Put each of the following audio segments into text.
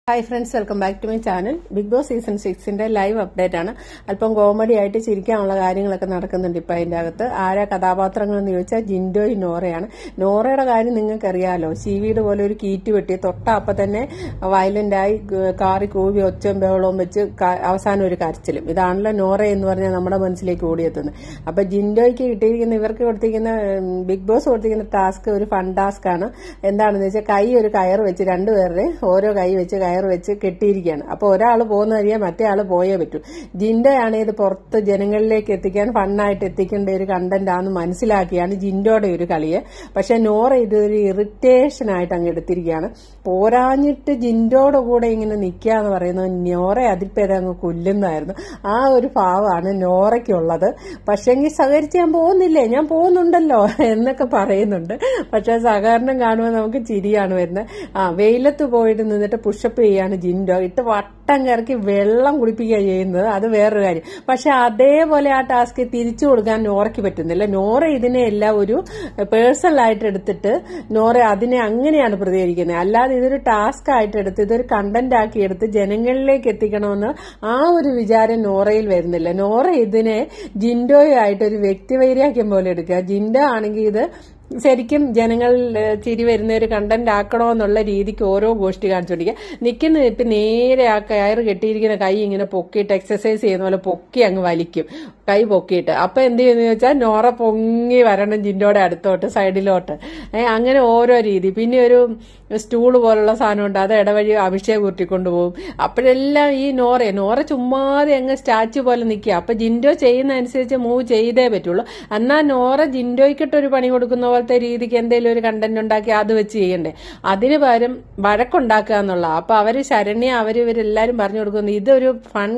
Hi friends, welcome back to my channel. Big boss season 6 live update ആണ്. അല്പം comedy ആയിട്ട് ചിരിക്കാനുള്ള കാര്യങ്ങളൊക്കെ നടക്കുന്നുണ്ട് ഇപ്പം അതിൻ്റെ അകത്ത്. ആരാ കഥാപാത്രങ്ങൾ എന്ന് ചോദിച്ചാൽ ജിൻഡോയും നോറയാണ്. നോറയുടെ കാര്യം നിങ്ങൾക്കറിയാലോ, സീവീഡ് പോലെ ഒരു കീറ്റ് വെട്ടി തൊട്ടപ്പം തന്നെ വയലന്റായി കാറി കൂവി ഒച്ചയും ബഹളവും വെച്ച് അവസാനം ഒരു കരച്ചിലും. ഇതാണല്ലോ നോറ എന്ന് പറഞ്ഞാൽ നമ്മുടെ മനസ്സിലേക്ക് ഓടിയെത്തുന്നത്. അപ്പൊ ജിൻഡോയ്ക്ക് കിട്ടിയിരിക്കുന്ന, ഇവർക്ക് കൊടുത്തിരിക്കുന്ന, ബിഗ് ബോസ് കൊടുത്തിരിക്കുന്ന ടാസ്ക് ഒരു ഫൺ ടാസ്ക് ആണ്. എന്താണെന്ന് വെച്ചാൽ കൈ ഒരു കയർ വെച്ച് രണ്ടുപേരുടെ ഓരോ കൈ വെച്ച് വെച്ച് കെട്ടിയിരിക്കുകയാണ്. അപ്പൊ ഒരാൾ പോകുന്ന വഴിയാ മറ്റേ ആള് പോയേ പറ്റൂ. ജിൻഡോയാണ് ഇത് പുറത്ത് ജനങ്ങളിലേക്ക് എത്തിക്കാൻ, ഫണ്ണായിട്ട് എത്തിക്കേണ്ട ഒരു കണ്ടന്റ് ആണെന്ന് മനസ്സിലാക്കിയാണ് ജിൻഡോയുടെ ഒരു കളിയെ. പക്ഷെ നോറ ഇതൊരു ഇറിറ്റേഷൻ ആയിട്ട് അങ്ങ് എടുത്തിരിക്കുകയാണ്. പോരാഞ്ഞിട്ട് ജിൻഡോയുടെ കൂടെ ഇങ്ങനെ നിൽക്കുക എന്ന് പറയുന്നത് നോറ അതിൽപ്പേരെ അങ്ങ് കൊല്ലുന്നതായിരുന്നു. ആ ഒരു ഭാവമാണ് നോറയ്ക്കുള്ളത്. പക്ഷെങ്കിൽ സഹകരിച്ച് ഞാൻ പോകുന്നില്ലേ, ഞാൻ പോകുന്നുണ്ടല്ലോ എന്നൊക്കെ പറയുന്നുണ്ട്. പക്ഷെ സഹകരണം കാണുമ്പോൾ നമുക്ക് ചിരിയാണ് വരുന്നത്. വെയിലത്ത് പോയിട്ട് നിന്നിട്ട് പുഷപ്പ് ചെയ്യാണ് ജിൻഡോ. ഇട്ട് വട്ടം കറക്കി വെള്ളം കുടിപ്പിക്കുക ചെയ്യുന്നത്, അത് വേറൊരു കാര്യം. പക്ഷെ അതേപോലെ ആ ടാസ്ക് തിരിച്ചു കൊടുക്കാൻ നോറയ്ക്ക് പറ്റുന്നില്ല. നോറ ഇതിനെല്ലാം ഒരു പേഴ്സണൽ ആയിട്ട് എടുത്തിട്ട് നോറ അതിനെ അങ്ങനെയാണ് പ്രതികരിക്കുന്നത്. അല്ലാതെ ഇതൊരു ടാസ്ക് ആയിട്ട് എടുത്ത് ഇതൊരു കണ്ടന്റ് ആക്കി എടുത്ത് ജനങ്ങളിലേക്ക് എത്തിക്കണമെന്ന് ആ ഒരു വിചാരം നോറയിൽ വരുന്നില്ല. നോറ ഇതിനെ ജിൻഡോയായിട്ട് ഒരു വ്യക്തിവൈരാഗ്യം പോലെ എടുക്കുക. ജിൻഡോ ആണെങ്കിൽ ഇത് ശരിക്കും ജനങ്ങൾ ചിരി വരുന്ന ഒരു കണ്ടന്റ് ആക്കണമെന്നുള്ള രീതിക്ക് ഓരോ ഗോഷ്ടി കാണിച്ചുകൊണ്ടിരിക്കുക. നിൽക്കുന്ന ഇപ്പൊ നേരെ ആ കയറ് കെട്ടിയിരിക്കുന്ന കൈ ഇങ്ങനെ പൊക്കിയിട്ട് എക്സസൈസ് ചെയ്യുന്ന പോലെ പൊക്കി അങ്ങ് വലിക്കും, കൈ പൊക്കിയിട്ട്. അപ്പൊ എന്ത് ചെയ്യുന്ന വെച്ചാൽ നോറ പൊങ്ങി വരണം ജിൻഡോയുടെ അടുത്തോട്ട്, സൈഡിലോട്ട്. അങ്ങനെ ഓരോ രീതി. പിന്നെ ഒരു സ്റ്റൂള് പോലുള്ള സാധനമുണ്ട്, അത് ഇടവഴി അഭിഷേക് ഉരുട്ടിക്കൊണ്ടുപോകും. അപ്പോഴെല്ലാം ഈ നോറ ചുമ്മാതെ അങ്ങ് സ്റ്റാച്ചു പോലെ നിൽക്കുക. അപ്പൊ ജിൻഡോ ചെയ്യുന്ന അനുസരിച്ച് മൂവ് ചെയ്തേ പറ്റുള്ളൂ. എന്നാൽ നോറ ജിൻഡോയ്ക്കിട്ടൊരു പണി കൊടുക്കുന്ന പോലത്തെ രീതിക്ക് എന്തെങ്കിലും ഒരു കണ്ടന്റ് ഉണ്ടാക്കി അത് വെച്ച് ചെയ്യണ്ടേ. അതിന് പകരം വഴക്കുണ്ടാക്കുക എന്നുള്ള. അപ്പൊ അവര് ശരണ്യ ഇവരെല്ലാരും പറഞ്ഞു കൊടുക്കുന്നു, ഇതൊരു ഫൺ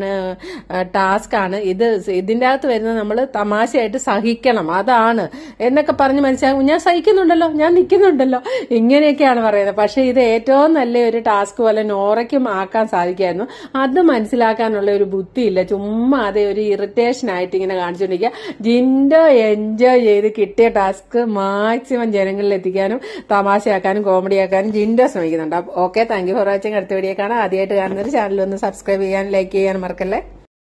ടാസ്ക് ആണ്, ഇതിന്റെ അകത്ത് വരുന്നത് നമ്മൾ തമാശയായിട്ട് സഹിക്കണം, അതാണ് എന്നൊക്കെ പറഞ്ഞ് മനസ്സിലാക്കും. ഞാൻ സഹിക്കുന്നുണ്ടല്ലോ, ഞാൻ നിൽക്കുന്നുണ്ടല്ലോ, ഇങ്ങനെയൊക്കെയാണ് പറയുന്നത്. പക്ഷെ ഇത് ഏറ്റവും നല്ല ഒരു ടാസ്ക് പോലെ നോറയ്ക്കും ആക്കാൻ സാധിക്കായിരുന്നു. അത് മനസ്സിലാക്കാനുള്ള ഒരു ബുദ്ധിയില്ല. ചുമ്മാ അതേ ഒരു ഇറിറ്റേഷൻ ആയിട്ട് ഇങ്ങനെ കാണിച്ചുകൊണ്ടിരിക്കുക. ജിൻഡോ എൻജോയ് ചെയ്ത് കിട്ടിയ ടാസ്ക് മാക്സിമം ജനങ്ങളിൽ എത്തിക്കാനും തമാശയാക്കാനും കോമഡിയാക്കാനും ജിൻഡോ ശ്രമിക്കുന്നുണ്ട്. Okay, thank you for watching. അടുത്ത വീഡിയോ കാണാം. ആദ്യമായിട്ട് കാണുന്നൊരു ചാനൽ ഒന്ന് സബ്സ്ക്രൈബ് ചെയ്യാനും ലൈക്ക് ചെയ്യാനും മറക്കല്ലേ.